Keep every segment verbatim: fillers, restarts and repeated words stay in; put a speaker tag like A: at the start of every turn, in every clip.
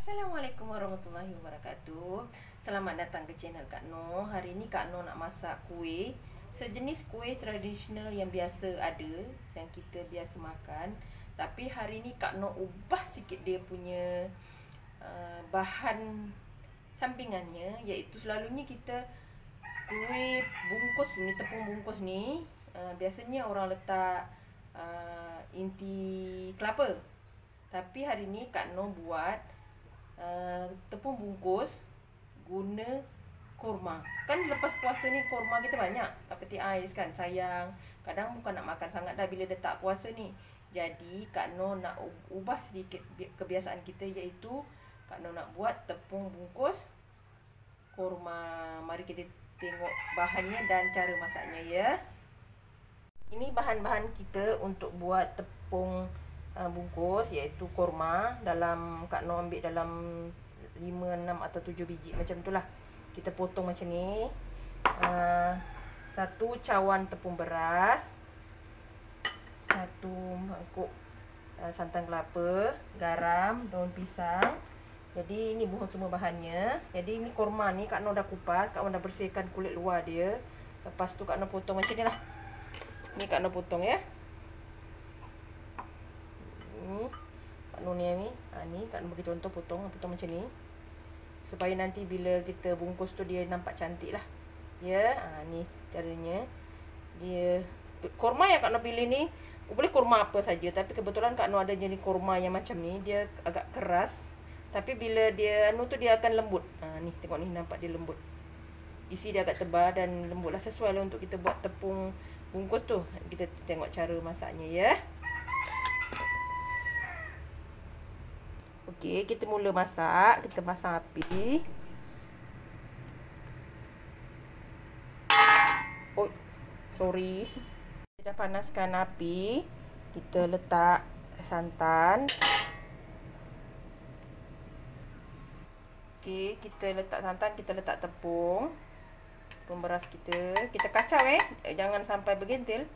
A: Assalamualaikum warahmatullahi wabarakatuh. Selamat datang ke channel Kak Noh. Hari ni Kak Noh nak masak kuih, sejenis kuih tradisional yang biasa ada, yang kita biasa makan. Tapi hari ni Kak Noh ubah sikit dia punya uh, bahan sampingannya, iaitu selalunya kita kuih bungkus ni, tepung bungkus ni uh, biasanya orang letak uh, inti kelapa. Tapi hari ni Kak Noh buat Uh, tepung bungkus guna kurma. Kan lepas puasa ni kurma kita banyak kat peti ais kan, sayang. Kadang bukan nak makan sangat dah bila dah tak puasa ni. Jadi Kak Noh nak ubah sedikit kebiasaan kita, iaitu Kak Noh nak buat tepung bungkus kurma. Mari kita tengok bahannya dan cara masaknya ya. Ini bahan-bahan kita untuk buat tepung bungkus, iaitu kurma. Dalam Kak Noh ambil dalam lima, enam atau tujuh biji macam itulah. Kita potong macam ni. uh, Satu cawan tepung beras, Satu mangkuk uh, santan kelapa, garam, daun pisang. Jadi ini bukan semua bahannya. Jadi ini kurma ni Kak Noh dah kupas, Kak Noh dah bersihkan kulit luar dia. Lepas tu Kak Noh potong macam ni lah. Ni Kak Noh potong ya. Ni Kak Noh ni ni, ha, ni Kak Noh bagi contoh potong, potong macam ni. Supaya nanti bila kita bungkus tu dia nampak cantik lah. Ya, ha, ni caranya. Dia kurma yang Kak Noh pilih ni, boleh kurma apa saja, tapi kebetulan Kak Noh ada jenis kurma yang macam ni, dia agak keras. Tapi bila dia anu tu dia akan lembut. Ha, ni tengok ni, nampak dia lembut. Isi dia agak tebal dan lembut lah, sesuai lah untuk kita buat tepung bungkus tu. Kita tengok cara masaknya ya. Okey, kita mula masak. Kita pasang api. Oh, sorry. Kita dah panaskan api. Kita letak santan. Okey, kita letak santan, kita letak tepung. Tepung beras kita. Kita kacau eh. Jangan sampai bergentil.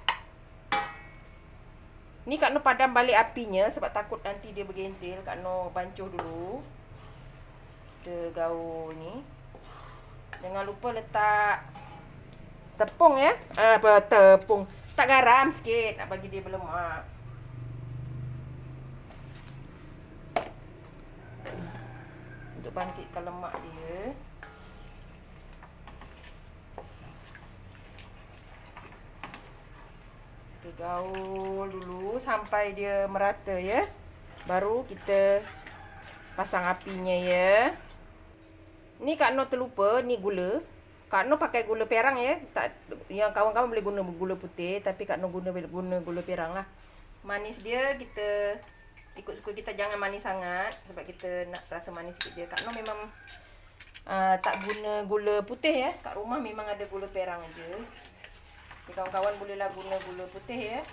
A: Ni Kak Noh padam balik apinya sebab takut nanti dia bergentil. Kak Noh bancuh dulu. Kita gaul ni. Jangan lupa letak tepung ya. Ah, apa tepung? Tak garam sikit nak bagi dia berlemak. Untuk bangkitkan lemak dia. Kita gaul dulu sampai dia merata ya. Baru kita pasang apinya ya. Ni Kak Noh terlupa, ni gula. Kak Noh pakai gula perang ya. Tak, yang kawan-kawan boleh guna gula putih, tapi Kak Noh guna guna gula perang lah. Manis dia kita ikut suka kita, jangan manis sangat sebab kita nak rasa manis sikit je. Kak Noh memang uh, tak guna gula putih ya. Kat rumah memang ada gula perang je. Kawan-kawan bolehlah guna gula putih ya.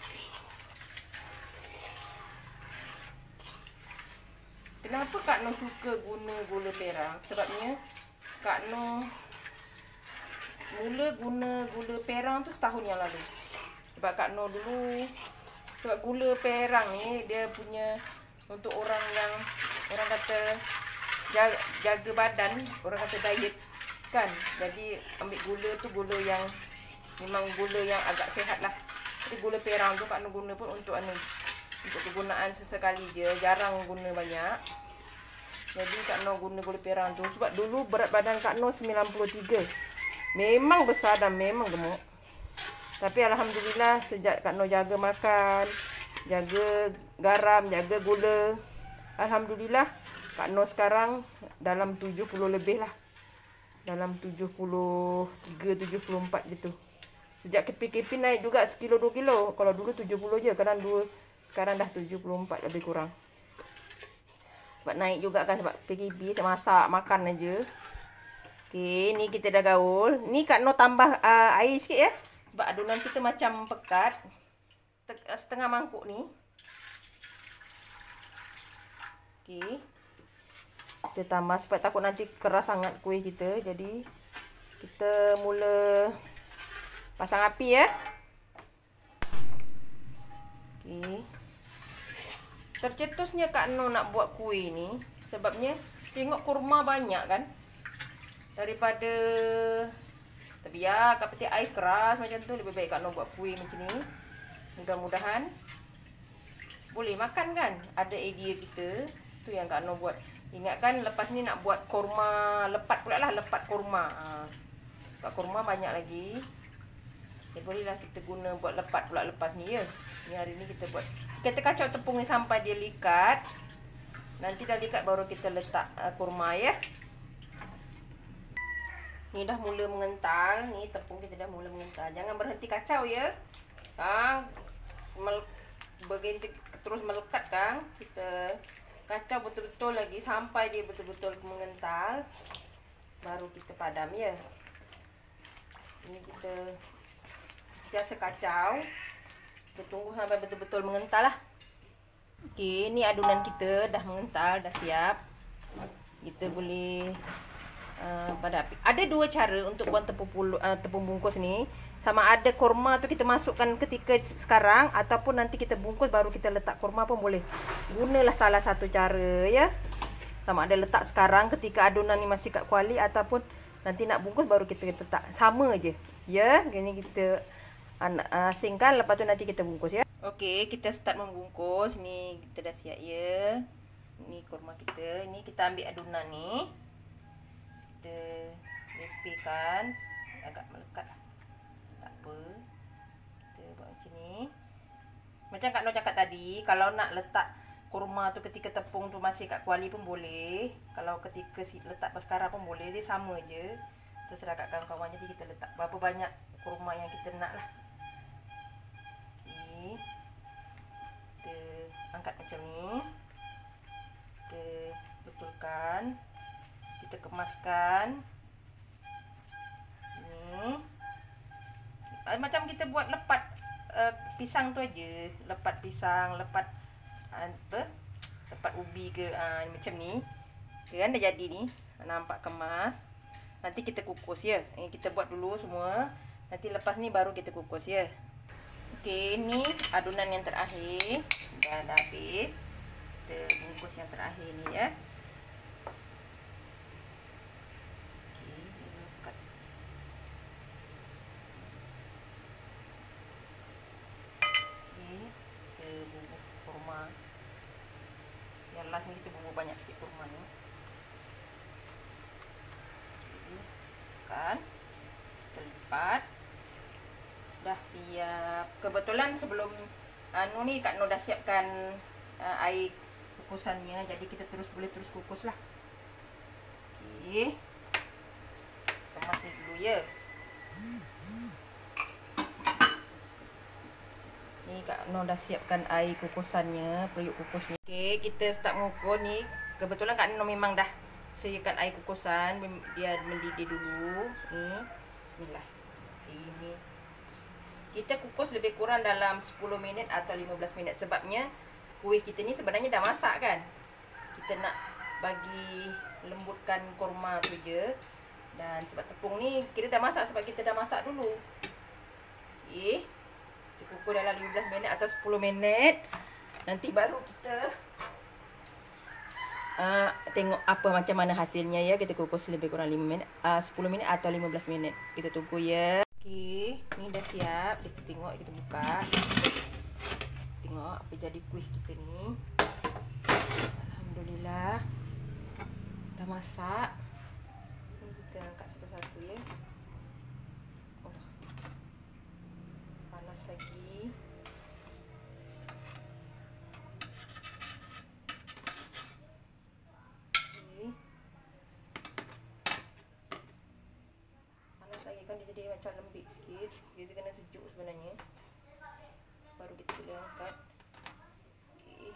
A: Kenapa Kak Noh suka guna gula perang? Sebabnya Kak Noh mula guna gula perang tu setahun yang lalu. Sebab Kak Noh dulu, sebab gula perang ni dia punya untuk orang yang orang kata jaga, jaga badan, orang kata diet kan. Jadi ambil gula tu gula yang memang gula yang agak sihat lah. Jadi gula perang tu Kak Noh guna pun untuk anu, untuk kegunaan sesekali je, jarang guna banyak. Jadi Kak Noh guna gula perang tu sebab dulu berat badan Kak Noh sembilan puluh tiga. Memang besar dan memang gemuk. Tapi alhamdulillah sejak Kak Noh jaga makan, jaga garam, jaga gula, alhamdulillah Kak Noh sekarang dalam tujuh puluh lebih lah. Dalam tujuh puluh tiga, tujuh puluh empat gitu. Sejak K P K P naik juga sekilo dua kilo. Kalau dulu tujuh puluh je, sekarang dua, sekarang dah tujuh puluh empat lebih kurang. Sebab naik juga kan sebab P K P, saya masak makan aja. Okey, ni kita dah gaul. Ni Kak Noh tambah uh, air sikit ya. Sebab adunan kita macam pekat. Setengah mangkuk ni. Okey. Kita tambah sebab takut nanti keras sangat kuih kita. Jadi kita mula pasang api ya. Okey. Tercetusnya Kak Noh nak buat kuih ni Sebabnya tengok kurma banyak kan. Daripada terbiar kat peti air keras macam tu, lebih baik Kak Noh buat kuih macam ni. Mudah-mudahan boleh makan kan. Ada idea kita. Tu yang Kak Noh buat. Ingatkan lepas ni nak buat kurma lepat pula lah. Lepat kurma. Ha. Lepat kurma banyak lagi. Ya, bolehlah kita guna buat lepat pula lepas ni ya. Ni hari ni kita buat. Kita kacau tepung ni sampai dia likat. Nanti dah likat baru kita letak uh, kurma ya. Ni dah mula mengental. Ni tepung kita dah mula mengental. Jangan berhenti kacau ya. Kang. Mel berhenti terus melekat Kang. Kita kacau betul-betul lagi sampai dia betul-betul mengental. Baru kita padam ya. Ini kita biasa kacau. Kita tunggu sampai betul-betul mengental lah. Okey, ni adunan kita dah mengental, dah siap. Kita boleh uh, pada api. Ada dua cara untuk buat tepung pulu, uh, tepung bungkus ni. Sama ada kurma tu kita masukkan ketika sekarang ataupun nanti kita bungkus baru kita letak kurma pun boleh. Gunalah salah satu cara ya. Sama ada letak sekarang ketika adunan ni masih kat kuali ataupun nanti nak bungkus baru kita letak. Sama je. Ya, gini kita asingkan lepas tu nanti kita bungkus ya. Okey, kita start membungkus. Ni kita dah siap ya. Ni kurma kita. Ini kita ambil adunan ni. Kita lepaskan agak melekat. Tak apa. Kita buat macam ni. Macam Kak Noh cakap tadi, kalau nak letak kurma tu ketika tepung tu masih kat kuali pun boleh. Kalau ketika letak paskara pun boleh. Dia sama je. Terserah kat kawan-kawan. Jadi kita letak berapa banyak kurma yang kita nak lah. Okay. Kita angkat macam ni. Kita betulkan. Kita kemaskan. Ni. Macam kita buat lepat uh, pisang tu aja. Lepat pisang, lepat apa? Lepat ubi ke uh, macam ni. Okay, kan dah jadi ni. Nampak kemas. Nanti kita kukus ya. Ini kita buat dulu semua. Nanti lepas ni baru kita kukus ya. Okey, ni adunan yang terakhir. Dah, dah habis. Kita bungkus yang terakhir ni ya. Okey, lekat. Okey, kita bubur kurma. Yang last ni kita bubur banyak sikit kurma ni. Okey, kan. Kita lipat. Dah siap. Kebetulan sebelum anu ni Kak Noh dah siapkan uh, air kukusannya. Jadi kita terus boleh terus kukus lah. Okey. Kemas ni dulu ya. Ni Kak Noh dah siapkan air kukusannya, periuk kukus ni. Okey, kita start mengukur ni. Kebetulan Kak Noh memang dah sediakan air kukusan. Dia mendidih dulu. Ni. Bismillah. Ini kita kukus lebih kurang dalam sepuluh minit atau lima belas minit. Sebabnya kuih kita ni sebenarnya dah masak kan. Kita nak bagi lembutkan kurma tu je. Dan sebab tepung ni kita dah masak sebab kita dah masak dulu. Okey. Kita kukus dalam lima belas minit atau sepuluh minit. Nanti baru kita uh, tengok apa macam mana hasilnya ya. Kita kukus lebih kurang lima minit, uh, sepuluh minit atau lima belas minit. Kita tunggu ya. Okey, ni dah siap. Kita tengok, kita buka. Tengok apa jadi kuih kita ni. Alhamdulillah. Dah masak. Ni kita angkat satu-satu ya. Oh. Panas lagi. Okey. Panas lagi kan dia jadi macam lembik sikit. Dia kena sejuk sebenarnya. Baru kita boleh angkat. Okey.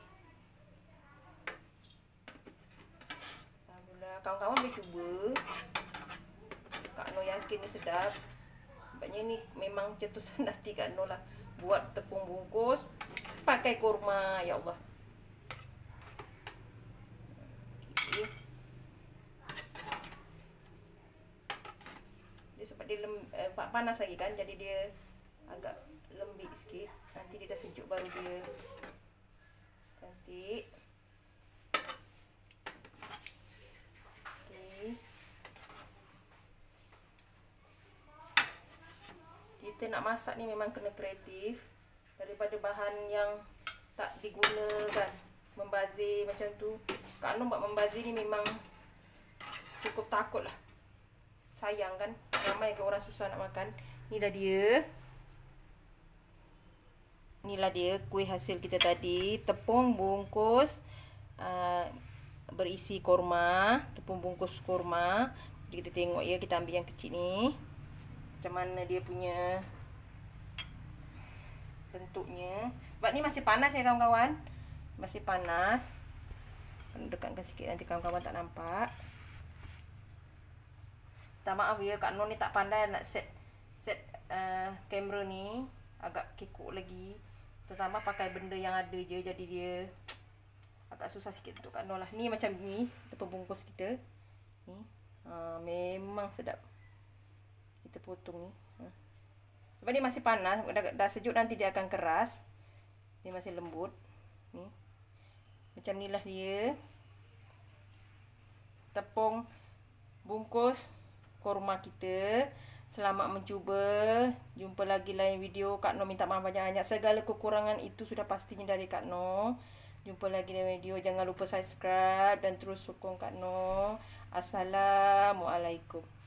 A: Alhamdulillah. Kawan-kawan boleh cuba. Kak Noh yakin ni sedap. Sebabnya ni memang cetusan hati Kak Noh lah. Buat tepung bungkus pakai kurma. Ya Allah. Okey. Dia sebab dia lem, eh, panas lagi kan. Jadi dia agak lembik sikit. Nanti dia dah sejuk baru dia cantik. kita nak masak ni memang kena kreatif. Daripada bahan yang tak digunakan, membazir macam tu. Kak Noh buat membazir ni memang cukup takut lah. Sayang kan, ramai ke orang susah nak makan. Ni dah dia. Inilah dia kuih hasil kita tadi. Tepung bungkus uh, berisi korma. Tepung bungkus korma. Jadi kita tengok ya, kita ambil yang kecil ni. Macam mana dia punya bentuknya. Sebab ni masih panas ya kawan-kawan. Masih panas. Dekatkan sikit nanti kawan-kawan tak nampak. Tak maaf ya, Kak Noh ni tak pandai nak set set uh, kamera ni. Agak kekok lagi. Terutama pakai benda yang ada je. Jadi dia agak susah sikit untuk Kak Noh lah. Ni macam ni tepung bungkus kita. Ni ha, memang sedap. Kita potong ni. Ha. Sebab dia masih panas. Dah, dah sejuk nanti dia akan keras. Dia masih lembut. Ni. Macam ni lah dia. Tepung bungkus korma kita. Selamat mencuba. Jumpa lagi lain video. Kak Noh minta maaf banyak-banyak. Segala kekurangan itu sudah pastinya dari Kak Noh. Jumpa lagi dalam video. Jangan lupa subscribe dan terus sokong Kak Noh. Assalamualaikum.